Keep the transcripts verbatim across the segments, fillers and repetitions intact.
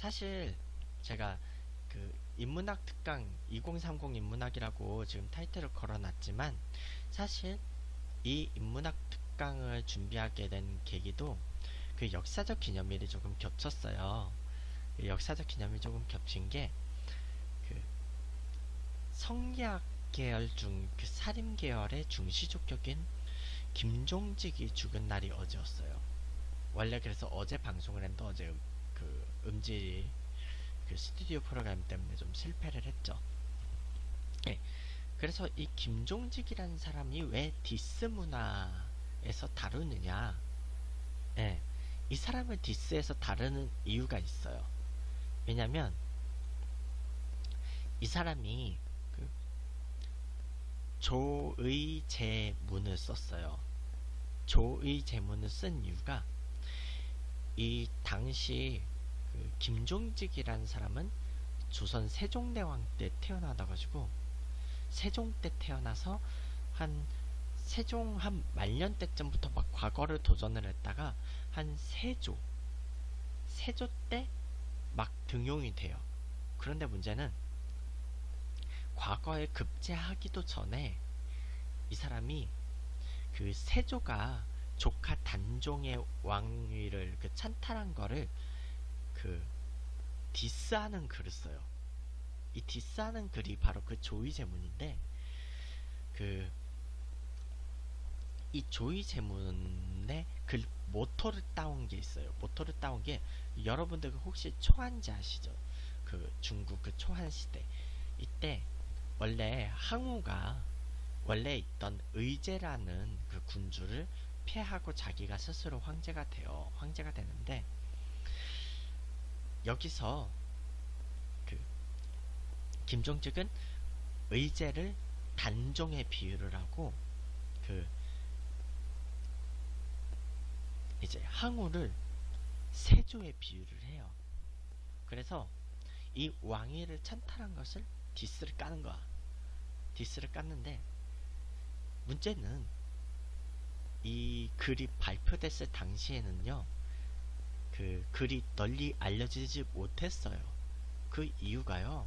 사실 제가 그 인문학 특강 이공삼공 인문학이라고 지금 타이틀을 걸어놨지만, 사실 이 인문학 특강을 준비하게 된 계기도 그 역사적 기념일이 조금 겹쳤어요. 그 역사적 기념일이 조금 겹친 게 그 성리학 계열 중 그 사림 계열의 중시족격인 김종직이 죽은 날이 어제였어요. 원래 그래서 어제 방송을 했는데 어제 음, 그 음질 그 스튜디오 프로그램 때문에 좀 실패를 했죠. 예. 그래서 이 김종직이라는 사람이 왜 디스 문화에서 다루느냐? 예. 이 사람을 디스에서 다루는 이유가 있어요. 왜냐면 이 사람이 그 조의제문을 썼어요. 조의제문을 쓴 이유가 이 당시 그 김종직이라는 사람은 조선 세종대왕 때 태어나다 가지고 세종 때 태어나서 한 세종 한 말년 때쯤부터 막 과거를 도전을 했다가 한 세조 세조 때 막 등용이 돼요. 그런데 문제는 과거에 급제하기도 전에 이 사람이 그 세조가 조카 단종의 왕위를 그 찬탈한 거를 그 디스하는 글을 써요. 이 디스하는 글이 바로 그 조의제문인데, 그 이 조의제문에 글 모토를 따온 게 있어요. 모토를 따온 게, 여러분들 혹시 초한지 아시죠? 그 중국 그 초한 시대 이때 원래 항우가 원래 있던 의제라는 그 군주를 폐하고 자기가 스스로 황제가 돼요. 황제가 되는데, 여기서 그 김종직은 의제를 단종에 비유를 하고 그 이제 항우를 세조에 비유를 해요. 그래서 이 왕위를 찬탈한 것을 디스를 까는 거야. 디스를 깠는데, 문제는 이 글이 발표됐을 당시에는요, 그 글이 널리 알려지지 못했어요. 그 이유가요,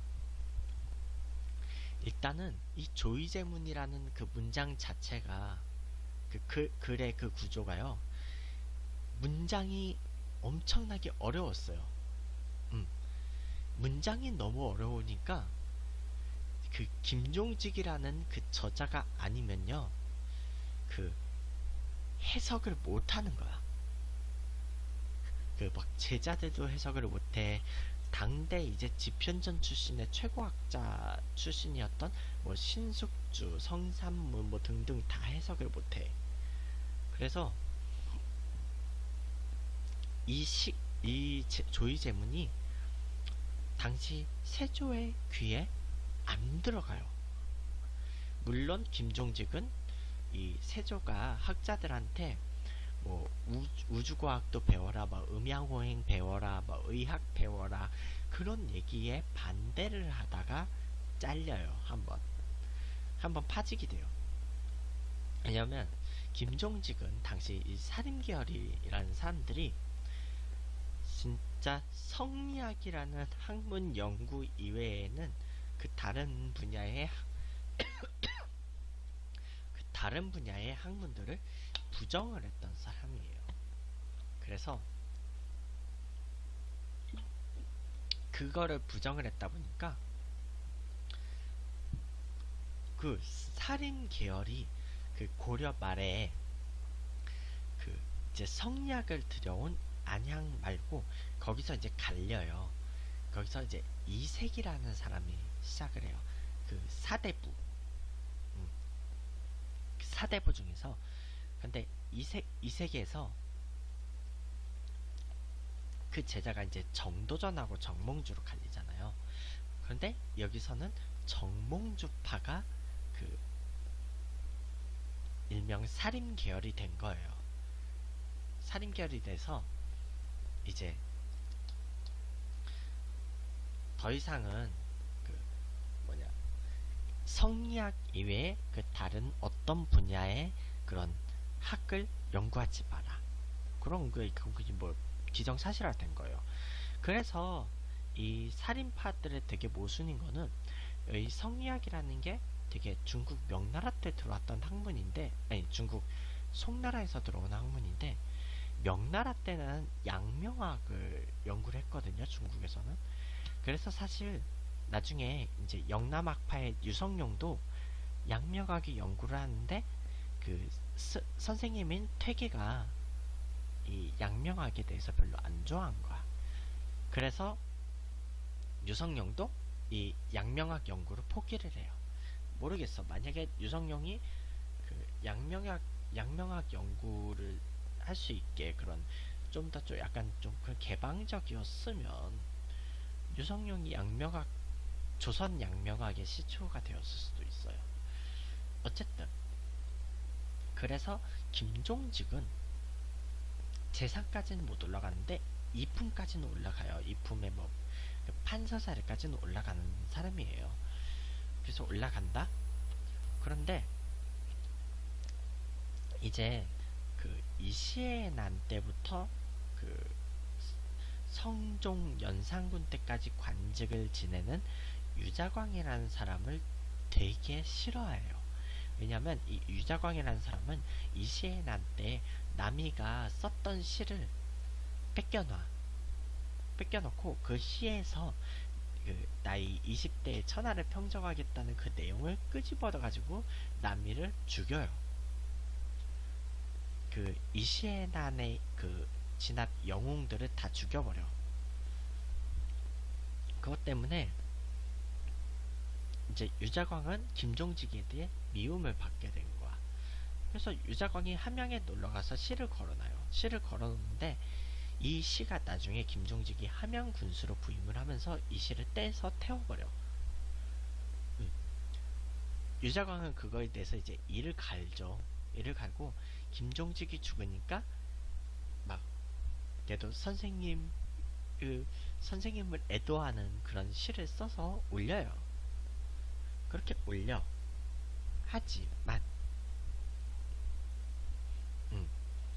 일단은 이 조의제문이라는 그 문장 자체가 그 글, 글의 그 구조가요, 문장이 엄청나게 어려웠어요. 음, 문장이 너무 어려우니까 그 김종직이라는 그 저자가 아니면요, 그 해석을 못하는 거야. 그 막 제자들도 해석을 못해. 당대 이제 집현전 출신의 최고학자 출신이었던 뭐 신숙주, 성삼문 뭐 등등 다 해석을 못해. 그래서 이 시, 이 제, 조의제문이 당시 세조의 귀에 안 들어가요. 물론 김종직은 이 세조가 학자들한테 뭐 우주, 우주과학도 배워라, 뭐 음양호행 배워라, 뭐 의학 배워라, 그런 얘기에 반대를 하다가 잘려요. 한번 한번 파직이 돼요. 왜냐면 김종직은 당시 이 사림계열이라는 사람들이 진짜 성리학이라는 학문 연구 이외에는 그 다른 분야의 그 다른 분야의 학문들을 부정을 했던 사람이에요. 그래서 그거를 부정을 했다 보니까 그 살인 계열이 그 고려 말에 그 이제 성리학을 들여온 안양 말고 거기서 이제 갈려요. 거기서 이제 이색이라는 사람이 시작을 해요. 그 사대부, 음, 그 사대부 중에서. 근데 이색 이색에서 그 제자가 이제 정도전하고 정몽주로 갈리잖아요. 그런데 여기서는 정몽주파가 그 일명 살인 계열이 된 거예요. 살인 계열이 돼서 이제 더 이상은 그 뭐냐 성리학 이외에 그 다른 어떤 분야의 그런 학을 연구하지 마라. 그런 그 뭐 기정사실화 된 거예요. 그래서 이 살인파들의 되게 모순인 거는 이 성리학이라는 게 되게 중국 명나라 때 들어왔던 학문인데, 아니 중국 송나라에서 들어온 학문인데, 명나라 때는 양명학을 연구를 했거든요, 중국에서는. 그래서 사실 나중에 이제 영남학파의 유성룡도 양명학의 연구를 하는데, 그 스, 선생님인 퇴계가 이 양명학에 대해서 별로 안 좋아한 거야. 그래서 유성룡도 이 양명학 연구를 포기를 해요. 모르겠어. 만약에 유성룡이 그 양명학 양명학 연구를 할 수 있게 그런 좀 더 좀 약간 좀 그 개방적이었으면 유성룡이 양명학 조선 양명학의 시초가 되었을 수도 있어요. 어쨌든 그래서 김종직은 제상까지는 못 올라가는데 이품까지는 올라가요. 이품의 뭐 판서자리까지는 올라가는 사람이에요. 그래서 올라간다. 그런데 이제 그 이시의 난 때부터 그 성종 연산군 때까지 관직을 지내는 유자광이라는 사람을 되게 싫어해요. 왜냐면 이 유자광이라는 사람은 이시의 난 때 남이가 썼던 시를 뺏겨놔. 뺏겨놓고 그 시에서 그 나이 이십 대의 천하를 평정하겠다는 그 내용을 끄집어가지고 남이를 죽여요. 그 이시의 난의 그 진압 영웅들을 다 죽여버려. 그것 때문에 이제 유자광은 김종직에 대해 미움을 받게 된 거야. 그래서 유자광이 함양에 놀러가서 시를 걸어놔요. 시를 걸어놓는데 이 시가 나중에 김종직이 함양 군수로 부임을 하면서 이 시를 떼서 태워버려. 음. 유자광은 그거에 대해서 이제 이를 갈죠. 이를 갈고 김종직이 죽으니까 막 얘도 선생님 그 선생님을 애도하는 그런 시를 써서 올려요. 그렇게 올려. 하지만 음,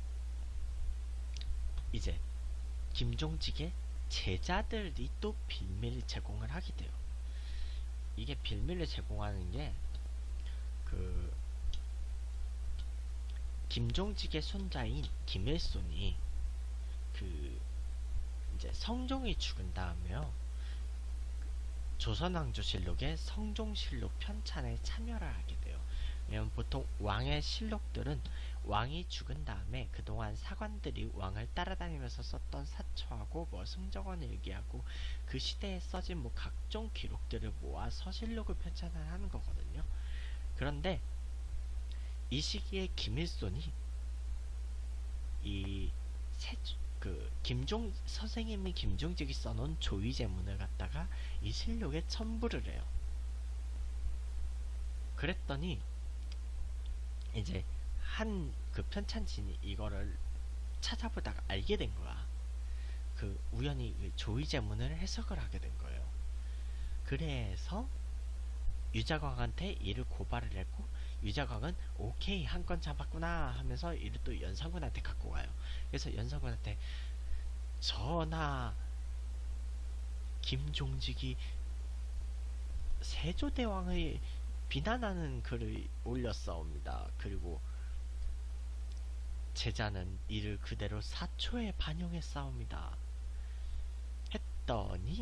이제 김종직의 제자들이 또 빌미를 제공을 하게 돼요. 이게 빌미를 제공하는 게 그 김종직의 손자인 김일손이 그 이제 성종이 죽은 다음에요. 조선왕조실록의 성종실록 편찬에 참여를 하게 돼요. 왜냐면 보통 왕의 실록들은 왕이 죽은 다음에 그동안 사관들이 왕을 따라다니면서 썼던 사초하고 뭐 승정원 일기하고 그 시대에 써진 뭐 각종 기록들을 모아 서실록을 편찬을 하는 거거든요. 그런데 이 시기에 김일손이 이 세, 그 김종 선생님이 김종직이 써놓은 조의제문을 갖다가 이 실록에 첨부를 해요. 그랬더니 이제 한 그 편찬진이 이거를 찾아보다가 알게 된 거야. 그 우연히 그 조의제문을 해석을 하게 된 거예요. 그래서 유자광한테 이를 고발을 했고 유자광은 오케이 한 건 잡았구나 하면서 이를 또 연산군한테 갖고 가요. 그래서 연산군한테 전하 김종직이 세조대왕을 비난하는 글을 올렸사옵니다. 그리고 제자는 이를 그대로 사초에 반영했사옵니다. 했더니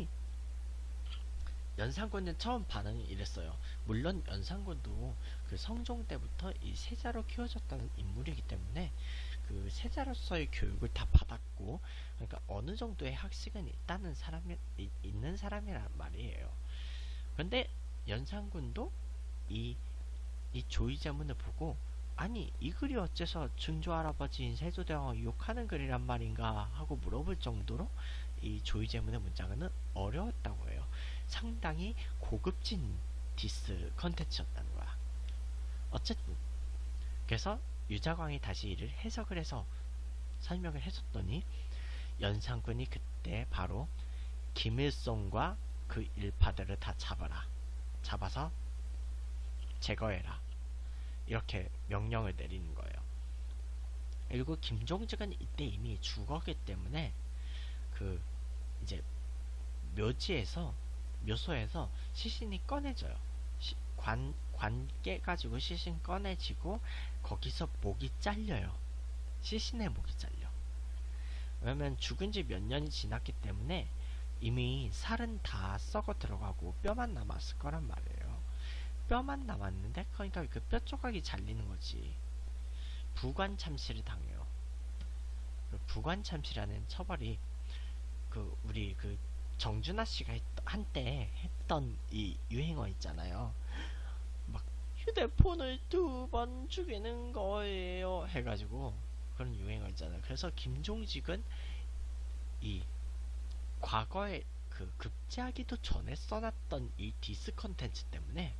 연산군은 처음 반응이 이랬어요. 물론 연산군도 그 성종 때부터 이 세자로 키워졌다는 인물이기 때문에 그 세자로서의 교육을 다 받았고, 그러니까 어느 정도의 학식은 있다는 사람이 이, 있는 사람이란 말이에요. 근데 연산군도 이, 이 조의제문을 보고 아니 이 글이 어째서 증조 할아버지인 세조대왕을 욕하는 글이란 말인가 하고 물어볼 정도로 이 조의제문의 문장은 어려웠다고 해요. 상당히 고급진 디스 컨텐츠였다는 거야. 어쨌든 그래서 유자광이 다시 이를 해석을 해서 설명을 해줬더니 연산군이 그때 바로 김일성과 그 일파들을 다 잡아라. 잡아서 제거해라. 이렇게 명령을 내리는 거예요. 그리고 김종직은 이때 이미 죽었기 때문에 그 이제 묘지에서 묘소에서 시신이 꺼내져요. 시, 관, 관 깨가지고 시신 꺼내지고 거기서 목이 잘려요. 시신의 목이 잘려. 왜냐면 죽은 지 몇 년이 지났기 때문에 이미 살은 다 썩어 들어가고 뼈만 남았을 거란 말이에요. 뼈만 남았는데 그러니까 그 뼈 조각이 잘리는 거지. 부관참시를 당해요. 그 부관참시라는 처벌이 그 우리 그 정준하 씨가 했, 한때 했던 이 유행어 있잖아요. 막 휴대폰을 두 번 죽이는 거예요 해가지고 그런 유행어 있잖아요. 그래서 김종직은 이 과거에 그 급제하기도 전에 써놨던 이 디스 컨텐츠 때문에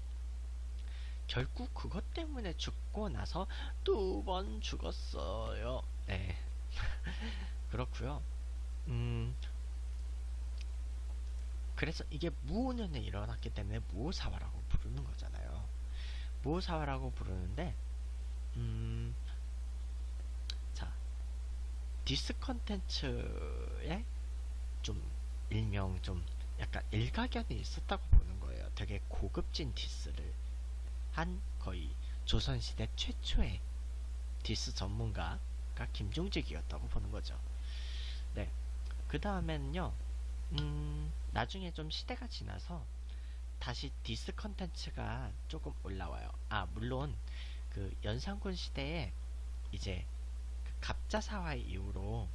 결국 그것 때문에 죽고 나서 두 번 죽었어요. 네. 그렇고요. 음 그래서 이게 무오년에 일어났기 때문에 무오사화라고 부르는 거잖아요. 무오사화라고 부르는데 음 자 디스 컨텐츠에 좀 일명 좀 약간 일가견이 있었다고 보는 거예요. 되게 고급진 디스를 한 거의 조선시대 최초의 디스 전문가가 김종직이었다고 보는 거죠. 네. 그 다음에는요, 음, 나중에 좀 시대가 지나서 다시 디스 컨텐츠가 조금 올라와요. 아, 물론 그 연산군 시대에 이제 그 갑자사화 이후로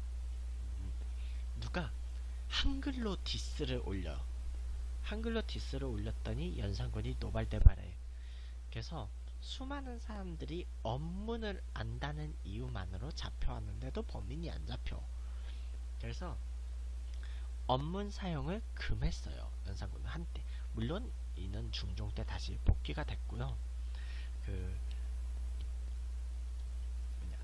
누가 한글로 디스를 올려. 한글로 디스를 올렸더니 연산군이 노발대발해. 그래서 수많은 사람들이 언문을 안다는 이유만으로 잡혀왔는데도 범인이 안 잡혀. 그래서 언문 사용을 금했어요. 연산군은 한때. 물론 이는 중종 때 다시 복귀가 됐고요. 그 뭐냐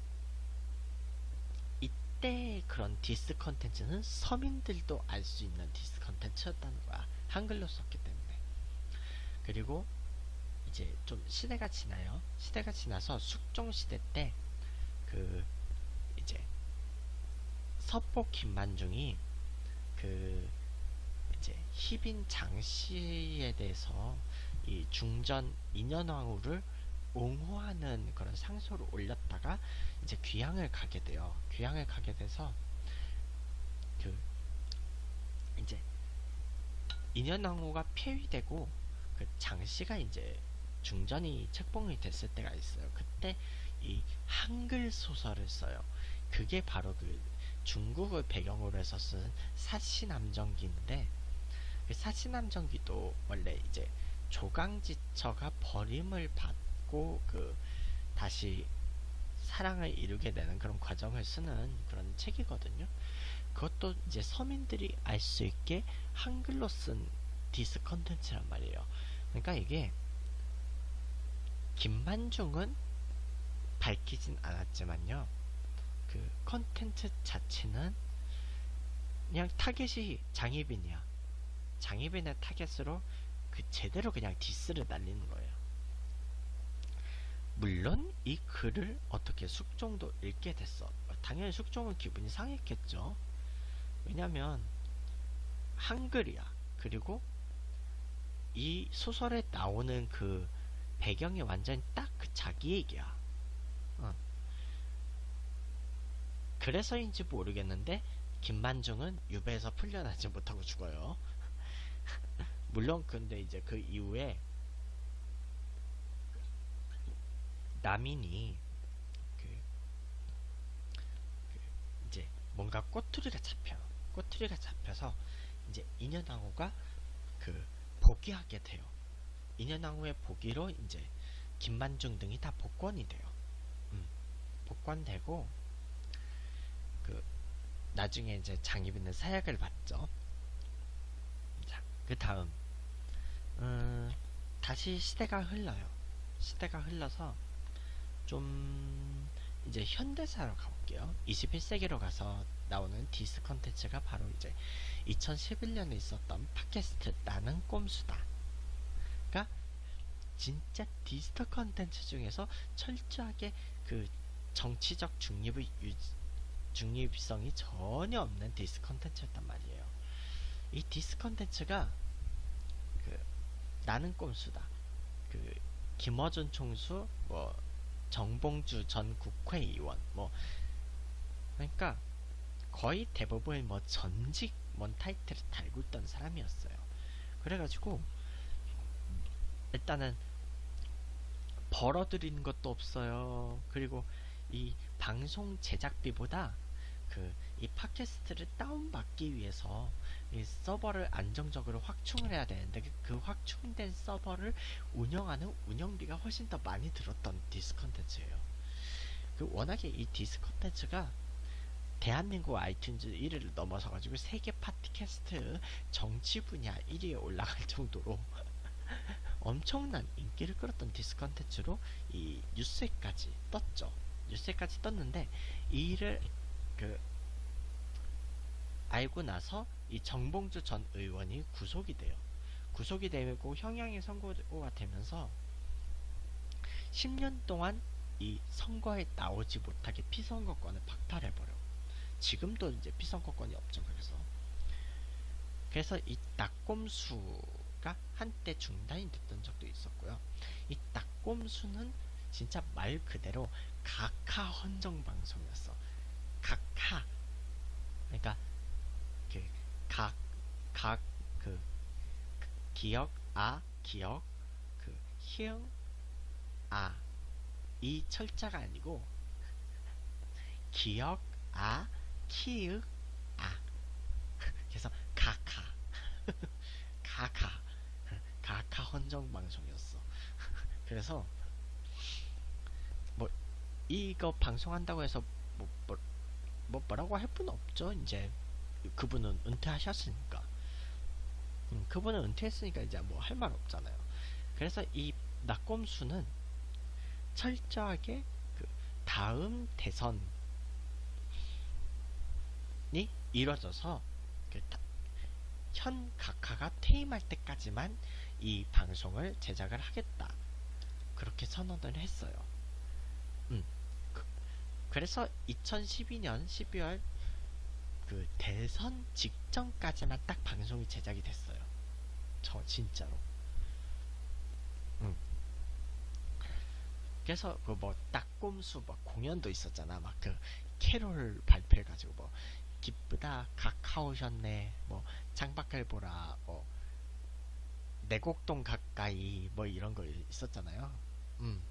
이때 그런 디스 컨텐츠는 서민들도 알 수 있는 디스 컨텐츠였다는 거야. 한글로 썼기 때문에. 그리고 이제 좀 시대가 지나요. 시대가 지나서 숙종 시대 때 그 이제 서포 김만중이 그 이제 희빈 장씨에 대해서 이 중전 인현왕후를 옹호하는 그런 상소를 올렸다가 이제 귀향을 가게 돼요. 귀향을 가게 돼서 그 이제 인현왕후가 폐위되고 그 장씨가 이제 중전이 책봉이 됐을 때가 있어요. 그때 이 한글 소설을 써요. 그게 바로 그 중국을 배경으로 해서 쓴 사시남정기인데, 그 사시남정기도 원래 이제 조강지처가 버림을 받고 그 다시 사랑을 이루게 되는 그런 과정을 쓰는 그런 책이거든요. 그것도 이제 서민들이 알 수 있게 한글로 쓴 디스 컨텐츠란 말이에요. 그러니까 이게 김만중은 밝히진 않았지만요, 그 컨텐츠 자체는 그냥 타겟이 장희빈이야. 장희빈의 타겟으로 그 제대로 그냥 디스를 날리는 거예요. 물론 이 글을 어떻게 숙종도 읽게 됐어. 당연히 숙종은 기분이 상했겠죠. 왜냐면 한글이야. 그리고 이 소설에 나오는 그 배경이 완전히 딱 그 자기 얘기야. 어. 그래서인지 모르겠는데 김만중은 유배에서 풀려나지 못하고 죽어요. 물론 근데 이제 그 이후에 남인이 그, 그 이제 뭔가 꼬투리가 잡혀. 꼬투리가 잡혀서 이제 인현왕후가 그 복위하게 돼요. 인현왕후의 복위로 이제 김만중 등이 다 복권이 돼요. 음, 복권되고 그 나중에 이제 장희빈은 사약을 받죠. 자, 그 다음 음, 다시 시대가 흘러요. 시대가 흘러서 좀 이제 현대사로 가볼게요. 이십일 세기로 가서 나오는 디스 컨텐츠가 바로 이제 이천십일 년에 있었던 팟캐스트 나는 꼼수다. 그러니까 진짜 디지털 컨텐츠 중에서 철저하게 그 정치적 중립의 유, 중립성이 전혀 없는 디스 컨텐츠였단 말이에요. 이 디스 컨텐츠가 그 나는 꼼수다. 그 김어준 총수, 뭐 정봉주 전 국회의원, 뭐 그러니까 거의 대부분 뭐 전직 뭔 타이틀을 달고 있던 사람이었어요. 그래가지고 일단은 벌어들이는 것도 없어요. 그리고 이 방송 제작비보다 그 이 팟캐스트를 다운받기 위해서 이 서버를 안정적으로 확충을 해야 되는데 그, 그 확충된 서버를 운영하는 운영비가 훨씬 더 많이 들었던 디스 컨텐츠예요. 그 워낙에 이 디스 컨텐츠가 대한민국 아이튠즈 일 위를 넘어서가지고 세계 팟캐스트 정치 분야 일 위에 올라갈 정도로 엄청난 인기를 끌었던 디스 컨텐츠로 이 뉴스에까지 떴죠. 뉴스에까지 떴는데 이 일을 그 알고 나서 이 정봉주 전 의원이 구속이 돼요. 구속이 되고 형량이 선고가 되면서 십 년 동안 이 선거에 나오지 못하게 피선거권을 박탈해버려. 지금도 이제 피선거권이 없죠. 그래서 그래서 이 낙곰수가 한때 중단이 됐던 적도 있었고요. 이 낙곰수는 진짜 말 그대로 각하 헌정 방송이었어. 각하 그러니까 그 각 각 그 기억 아 기억 그 희응 아 이 철자가 아니고 기억 아 키읔 아 그래서 각하 각하 각하 헌정 방송이었어. 그래서 뭐 이거 방송한다고 해서 뭐, 뭐, 뭐 뭐라고 할 분 없죠. 이제 그분은 은퇴하셨으니까. 음, 그분은 은퇴했으니까 이제 뭐 할 말 없잖아요. 그래서 이 낙곰수는 철저하게 그 다음 대선이 이뤄져서 그 현 각하가 퇴임할 때까지만 이 방송을 제작을 하겠다. 그렇게 선언을 했어요. 음, 그, 그래서 이천십이 년 십이월 그 대선 직전까지만 딱 방송이 제작이 됐어요. 저 진짜로. 음. 그래서 그 뭐 딱꼼수 뭐 공연도 있었잖아. 막 그 캐롤 발표해가지고 뭐 기쁘다 각하오셨네 뭐 창밖을 보라 뭐 내곡동 가까이 뭐 이런 거 있었잖아요. 음.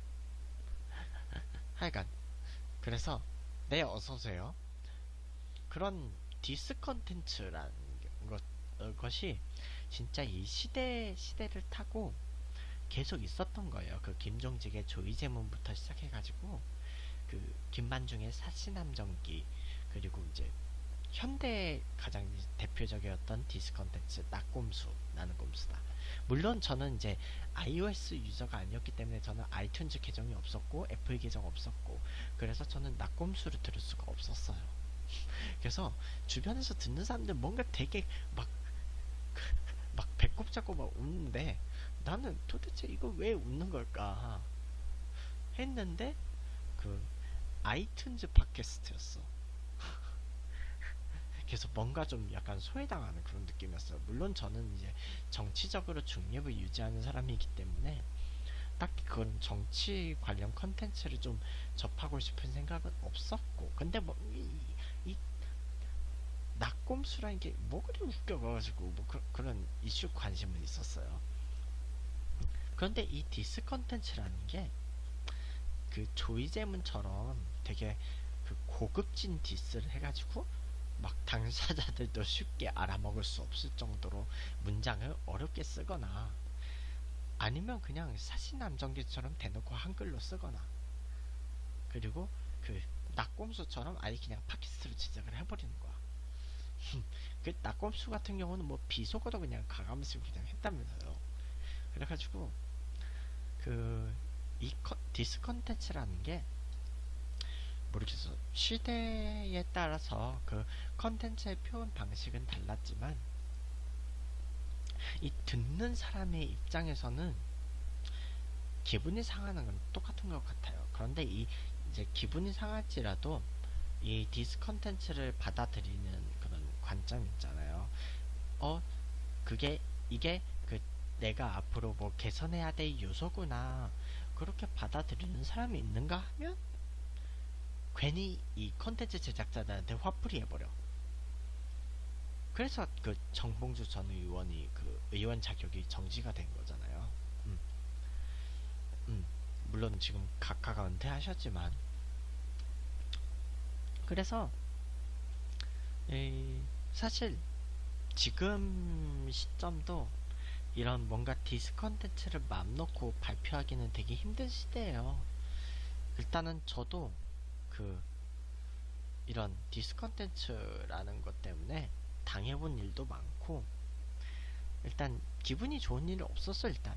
하여간 그래서 네 어서오세요. 그런 디스 컨텐츠라는 것, 어, 것이 진짜 이 시대 시대를 타고 계속 있었던 거예요. 그 김종직의 조이제문부터 시작해가지고 그 김만중의 사시남정기 그리고 이제 현대 가장 대표적이었던 디스 컨텐츠 낙곰수 나는 꼼수다. 물론 저는 이제 iOS 유저가 아니었기 때문에 저는 아이튠즈 계정이 없었고 애플 계정 없었고 그래서 저는 낙곰수를 들을 수가 없었어요. 그래서 주변에서 듣는 사람들 뭔가 되게 막 막 배꼽 잡고 막 웃는데 나는 도대체 이거 왜 웃는 걸까 했는데 그 아이튠즈 팟캐스트였어. 그래서 뭔가 좀 약간 소외당하는 그런 느낌이었어요. 물론 저는 이제 정치적으로 중립을 유지하는 사람이기 때문에 딱히 그런 정치 관련 컨텐츠를 좀 접하고 싶은 생각은 없었고 근데 뭐 이 낙곰수라는 게 뭐 그리 웃겨가지고 뭐 그, 그런 이슈 관심은 있었어요. 그런데 이 디스 컨텐츠라는 게 그 조이제문처럼 되게 그 고급진 디스를 해가지고 막 당사자들도 쉽게 알아먹을 수 없을 정도로 문장을 어렵게 쓰거나 아니면 그냥 사시남정기처럼 대놓고 한글로 쓰거나 그리고 그 낙곰수처럼 아예 그냥 팟캐스트로 제작을 해버리는 거야. 그 낙곰수 같은 경우는 뭐 비속어도 그냥 가감없이 그냥 했다면서요. 그래가지고 그 이 디스 컨텐츠라는 게 모르겠어. 시대에 따라서 그 컨텐츠의 표현 방식은 달랐지만 이 듣는 사람의 입장에서는 기분이 상하는 건 똑같은 것 같아요. 그런데 이 이제 기분이 상할지라도 이 디스 컨텐츠를 받아들이는 그런 관점 있잖아요. 어 그게 이게 그 내가 앞으로 뭐 개선해야 될 요소구나 그렇게 받아들이는 사람이 있는가 하면 괜히 이 컨텐츠 제작자들한테 화풀이 해버려. 그래서 그 정봉주 전 의원이 그 의원 자격이 정지가 된 거잖아요. 음, 음. 물론 지금 각하가 은퇴하셨지만 그래서 이 사실 지금 시점도 이런 뭔가 디스 컨텐츠를 맘 놓고 발표하기는 되게 힘든 시대예요. 일단은 저도 그 이런 디스 컨텐츠라는 것 때문에 당해본 일도 많고 일단 기분이 좋은 일이 없었어. 일단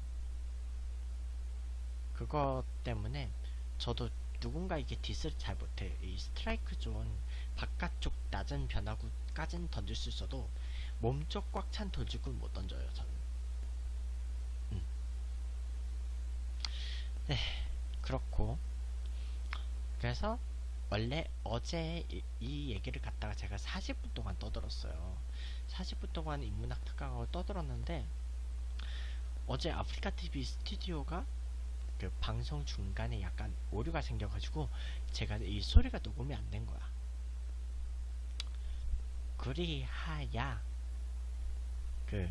그것 때문에 저도 누군가에게 디스를 잘 못해요. 이 스트라이크 존 바깥쪽 낮은 변화구까지는 던질 수 있어도 몸쪽 꽉 찬 돌직구는 못 던져요. 저는. 음. 네, 그렇고 그래서 원래 어제 이, 이 얘기를 갖다가 제가 사십 분 동안 떠들었어요. 사십 분 동안 인문학 특강을 떠들었는데 어제 아프리카티비 스튜디오가 그 방송 중간에 약간 오류가 생겨가지고 제가 이 소리가 녹음이 안 된 거야. 그리하야 그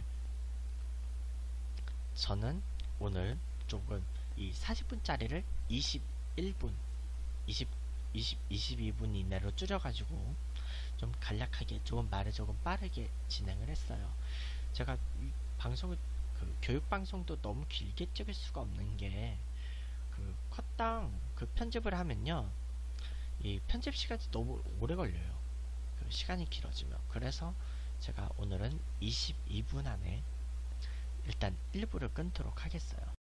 저는 오늘 조금 이 사십 분짜리를 이십일 분 이십, 이십, 이십이 분 이내로 줄여가지고 좀 간략하게 조금 말을 조금 빠르게 진행을 했어요. 제가 이 방송을 그 교육 방송도 너무 길게 찍을 수가 없는 게 그 컷당 그 편집을 하면요 이 편집 시간이 너무 오래 걸려요. 그 시간이 길어지면. 그래서 제가 오늘은 이십이 분 안에 일단 일 부를 끊도록 하겠어요.